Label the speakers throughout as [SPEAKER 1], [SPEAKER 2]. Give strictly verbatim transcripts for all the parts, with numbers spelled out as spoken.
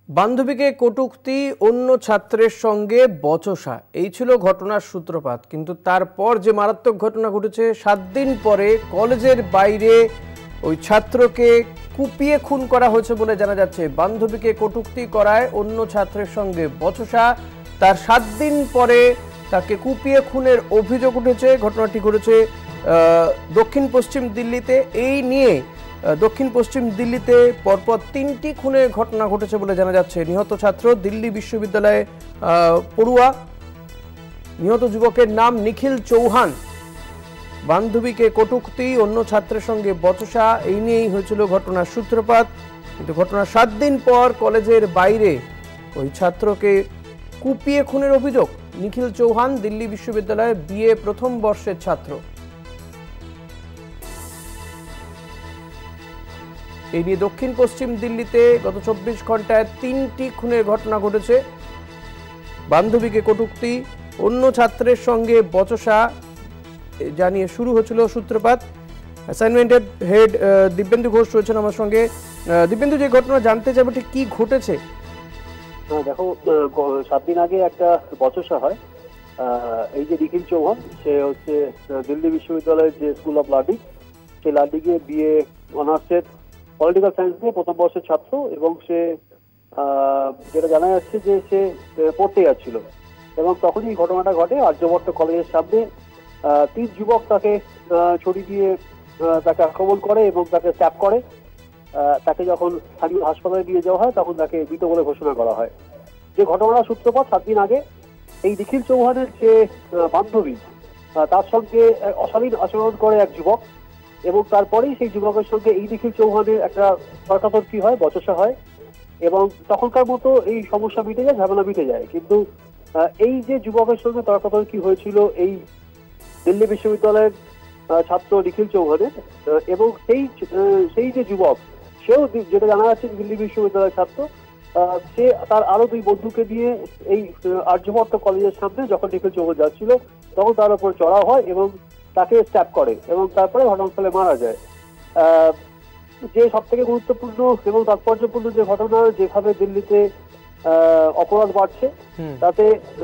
[SPEAKER 1] বান্ধবীকে কটূক্তি, অন্য ছাত্রের সঙ্গে বচসা, এই ছিল ঘটনার সূত্রপাত। কিন্তু তারপর যে মারাত্মক ঘটনা ঘটেছে, সাত দিন পরে কলেজের বাইরে ওই ছাত্রকে কুপিয়ে খুন করা হয়েছে বলে জানা যাচ্ছে। বান্ধবীকে কটূক্তি করায় অন্য ছাত্রের সঙ্গে বচসা, তার সাত দিন পরে তাকে কুপিয়ে খুনের অভিযোগ উঠেছে। ঘটনাটি ঘটেছে দক্ষিণ পশ্চিম দিল্লিতে। এই নিয়ে দক্ষিণ পশ্চিম দিল্লিতে পরপর তিনটি খুনের ঘটনা ঘটেছে বলে জানা যাচ্ছে। নিহত ছাত্র দিল্লি বিশ্ববিদ্যালয়ে পড়ুয়া। নিহত যুবকের নাম নিখিল চৌহান। বান্ধবীকে কটূক্তি, অন্য ছাত্রের সঙ্গে বচসা, এই নিয়েই হয়েছিল ঘটনার সূত্রপাত। কিন্তু ঘটনার সাত দিন পর কলেজের বাইরে ওই ছাত্রকে কুপিয়ে খুনের অভিযোগ। নিখিল চৌহান দিল্লি বিশ্ববিদ্যালয়ে বিএ প্রথম বর্ষের ছাত্র। এই নিয়ে দক্ষিণ পশ্চিম দিল্লিতে গত চব্বিশ ঘন্টায় তিনটি খুনের ঘটনা ঘটেছে। বান্ধবীকে কটূক্তি, অন্য ছাত্রের সঙ্গে বচসা জানিয়ে শুরু হয়েছিল সূত্রপাত। অ্যাসাইনমেন্টের হেড দিব্যেন্দু ঘোষ রয়েছেন আমার সঙ্গে। দিব্যেন্দু, যে ঘটনা জানতে চাইবো ঠিক কি ঘটেছে?
[SPEAKER 2] দেখো, সাত দিন আগে একটা বচসা হয়। এই যে নিখিল চৌহান, সে হচ্ছে দিল্লি বিশ্ববিদ্যালয়ের যে স্কুল অফ লার্নিং, সেই লার্নিংয়ে বিএ অনার্সের পলিটিক্যাল সায়েন্স নিয়ে প্রথম বর্ষের ছাত্র, এবং সে যেটা জানা যাচ্ছে যে সে পড়তে যাচ্ছিল, এবং তখনই ঘটনাটা ঘটে। আর্যভট্ট কলেজের সামনে তিন যুবক তাকে ছড়ি দিয়ে তাকে আক্রমণ করে এবং তাকে স্ট্যাপ করে। তাকে যখন স্থানীয় হাসপাতালে নিয়ে যাওয়া হয় তখন তাকে মৃত বলে ঘোষণা করা হয়। যে ঘটনার সূত্রপাত সাত দিন আগে, এই নিখিল চৌহানের যে বান্ধবী, তার সঙ্গে অশালীন আচরণ করে এক যুবক, এবং তারপরেই সেই যুবকের সঙ্গে এই নিখিল চৌহানের একটা তর্কাতর্কি হয়, বচসা হয়, এবং তখনকার মতো এই সমস্যা মিটে যায়, ঝামেলা মিটে যায়। কিন্তু এই যে যুবকের সঙ্গে তর্কাতর্কি হয়েছিল এই দিল্লি বিশ্ববিদ্যালয়ের ছাত্র নিখিল চৌহানের, এবং সেই সেই যে যুবক, সেও যেটা জানা যাচ্ছে দিল্লি বিশ্ববিদ্যালয়ের ছাত্র, সে তার আরো দুই বন্ধুকে নিয়ে এই আর্যভট্ট কলেজের সামনে যখন নিখিল চৌহান যাচ্ছিল তখন তার উপর চড়াও হয় এবং তাকে স্ট্যাপ করে, এবং তারপরে ঘটনাস্থলে মারা যায়। যে সব থেকে গুরুত্বপূর্ণ এবং তাৎপর্যপূর্ণ যে ঘটনা, যেভাবে দিল্লিতে অপরাধ বাড়ছে, তাতে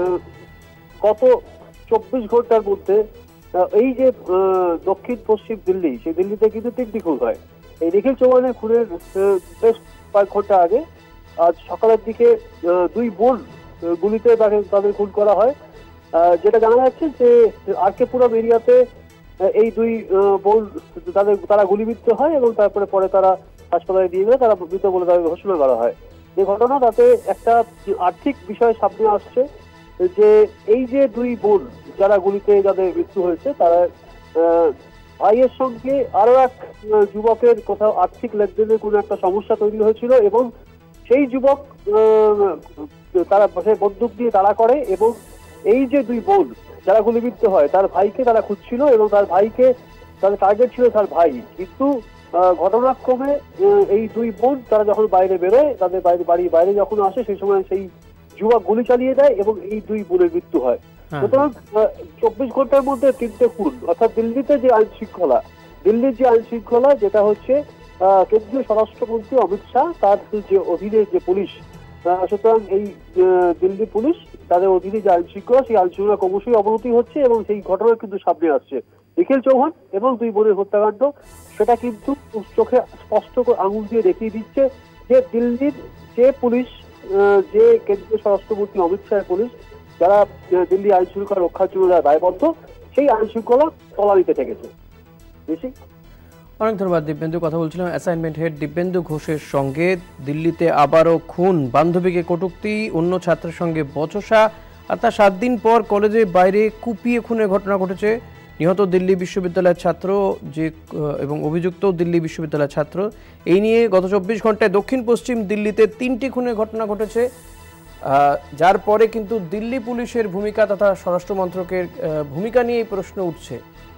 [SPEAKER 2] গত চব্বিশ ঘন্টার মধ্যে এই যে দক্ষিণ পশ্চিম দিল্লি, সেই দিল্লিতে কিন্তু তিনটি খুন হয়। এই নিখিল চৌহানের খুনের বেশ কয়েক ঘন্টা আগে, আজ সকালের দিকে দুই বোন গুলিতে তাকে তাদের খুন করা হয়। যেটা জানা যাচ্ছে যে আর কে পুরম এরিয়াতে এই দুই বোন তাদের তারা গুলিবিদ্ধ হয়, এবং তারপরে পরে তারা হাসপাতালে নিয়ে গেলে তারা মৃত বলে তাদের ঘোষণা করা হয়। যে ঘটনা, তাতে একটা আর্থিক বিষয় সামনে আসছে যে এই যে দুই বোন যারা গুলিতে যাদের মৃত্যু হয়েছে, তারা ভাইয়ের সঙ্গে আরো এক যুবকের কোথাও আর্থিক লেনদেনের কোনো একটা সমস্যা তৈরি হয়েছিল, এবং সেই যুবক তারা বন্দুক দিয়ে তাড়া করে, এবং এই যে দুই বোন যারা গুলিবিদ্ধ হয় তার ভাইকে তারা খুঁজছিল, এবং তার ভাইকে তাদের টার্গেট ছিল তার ভাই। কিন্তু ঘটনাক্রমে এই দুই বোন তারা যখন বাইরে বেরোয়, তাদের বাইরে বাড়ির বাইরে যখন আসে, সেই সময় সেই যুবক গুলি চালিয়ে দেয় এবং এই দুই বোনের মৃত্যু হয়। সুতরাং চব্বিশ ঘন্টার মধ্যে তিনটে খুন, অর্থাৎ দিল্লিতে যে আইন শৃঙ্খলা, দিল্লির যে আইন শৃঙ্খলা, যেটা হচ্ছে কেন্দ্রীয় স্বরাষ্ট্রমন্ত্রী অমিত শাহ তার যে অধীনে যে পুলিশ, সুতরাং এই দিল্লি পুলিশ তাদের অধীনে যে আইন শৃঙ্খলা, সেই আইন শৃঙ্খলা ক্রমশই অবনতি হচ্ছে, এবং সেই ঘটনা কিন্তু সামনে আসছে। নিখিল চৌহান এবং দুই বোনের হত্যাকাণ্ড, সেটা কিন্তু চোখে স্পষ্ট করে আঙুল দিয়ে দেখিয়ে দিচ্ছে যে দিল্লির যে পুলিশ, যে কেন্দ্রীয় স্বরাষ্ট্রমন্ত্রী অমিত শাহের পুলিশ, যারা দিল্লি আইন শৃঙ্খলা রক্ষার জন্য যারা দায়বদ্ধ, সেই আইন শৃঙ্খলা তলানিতে ঠেকেছে। বেশি
[SPEAKER 1] অনেক ধন্যবাদ দিব্যেন্দু। কথা বলছিলাম অ্যাসাইনমেন্ট হেড দিব্যেন্দু ঘোষের সঙ্গে। দিল্লিতে আবারও খুন, বান্ধবীকে কটূক্তি, অন্য ছাত্রের সঙ্গে বচসা, আর তার সাত দিন পর কলেজের বাইরে কুপিয়ে খুনের ঘটনা ঘটেছে। নিহত দিল্লি বিশ্ববিদ্যালয়ের ছাত্র, যে এবং অভিযুক্ত দিল্লি বিশ্ববিদ্যালয়ের ছাত্র। এই নিয়ে গত চব্বিশ ঘন্টায় দক্ষিণ পশ্চিম দিল্লিতে তিনটি খুনের ঘটনা ঘটেছে, যার পরে কিন্তু দিল্লি পুলিশের ভূমিকা তথা স্বরাষ্ট্র মন্ত্রকের ভূমিকা নিয়ে প্রশ্ন উঠছে।